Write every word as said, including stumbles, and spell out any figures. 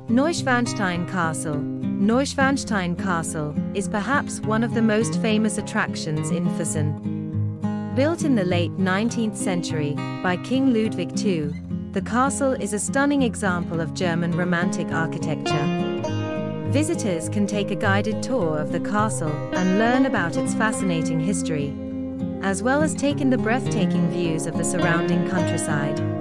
Neuschwanstein Castle. Neuschwanstein Castle is perhaps one of the most famous attractions in Fussen. Built in the late nineteenth century by King Ludwig the Second, the castle is a stunning example of German Romantic architecture. Visitors can take a guided tour of the castle and learn about its fascinating history, as well as take in the breathtaking views of the surrounding countryside.